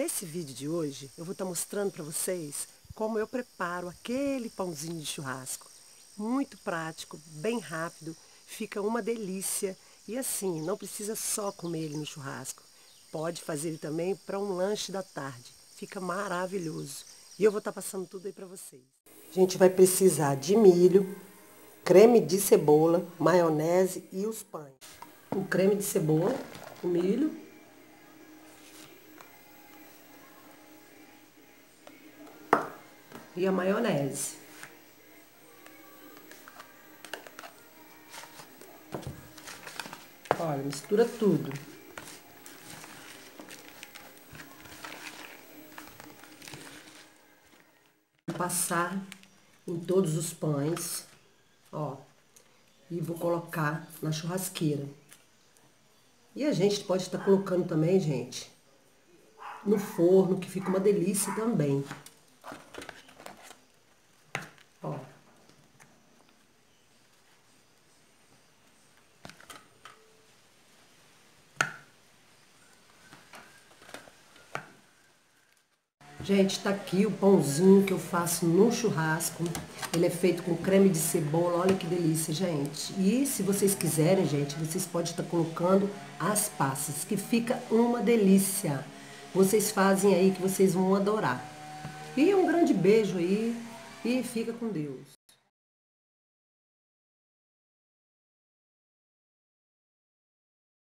Nesse vídeo de hoje, eu vou estar mostrando para vocês como eu preparo aquele pãozinho de churrasco. Muito prático, bem rápido, fica uma delícia. E assim, não precisa só comer ele no churrasco. Pode fazer ele também para um lanche da tarde. Fica maravilhoso. E eu vou estar passando tudo aí para vocês. A gente vai precisar de milho, creme de cebola, maionese e os pães. O creme de cebola, o milho. E a maionese. Olha, mistura tudo. Vou passar em todos os pães, ó, e vou colocar na churrasqueira. E a gente pode estar colocando também, gente, no forno, que fica uma delícia também. Ó. Gente, tá aqui o pãozinho que eu faço no churrasco. Ele é feito com creme de cebola, olha que delícia, gente. E se vocês quiserem, gente, vocês podem estar colocando as passas, que fica uma delícia. Vocês fazem aí que vocês vão adorar. E um grande beijo aí e fica com Deus.